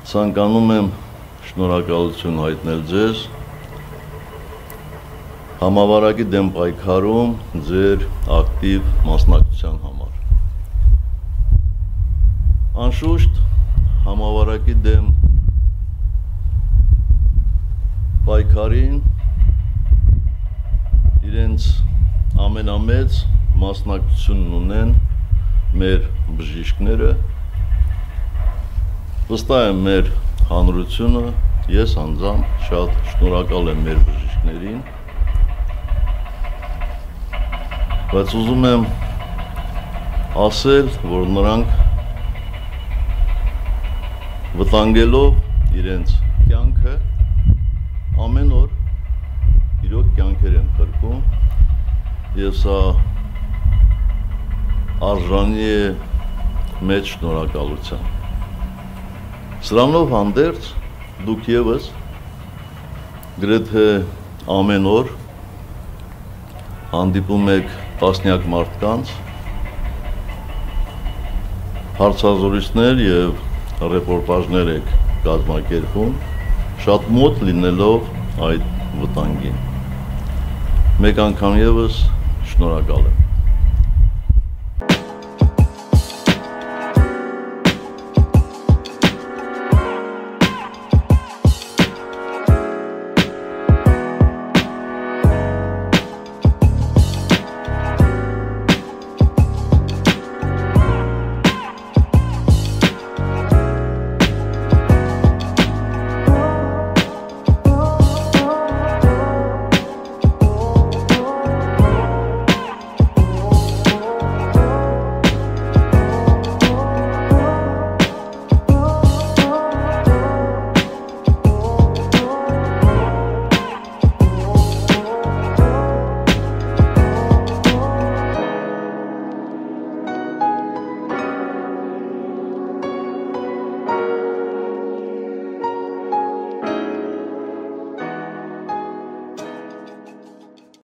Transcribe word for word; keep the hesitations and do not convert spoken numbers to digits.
Ցանկանում եմ շնորհակալություն հայտնել ձեզ համավարակի դեմ պայքարում ձեր ակտիվ մասնակցության համար։ Անշուշտ համավարակի դեմ պայքարին իրենց ամենամեծ մասնակցությունն ունեն մեր բժիշկները, վստահ եմ մեր հանրությունը, ես անձամբ շատ շնորհակալ եմ մեր բժիշկներին, բայց ուզում եմ ասել, որ նրանք վտանգելով իրենց կյանքը ամեն օր իրոք կյանքեր են փրկում եւ սա արժանի է մեծ շնորհակալության։ Սրանով հանդերձ դուք ևս գրեթե ամեն օր հանդիպում եք տասնյակ մարդկանց, հարցազրույցներ եւ ռեպորտաժներ եք կազմակերպում, շատ մոտ լինելով այդ վտանգին։ Մեկ անգամ ևս շնորհակալ եմ։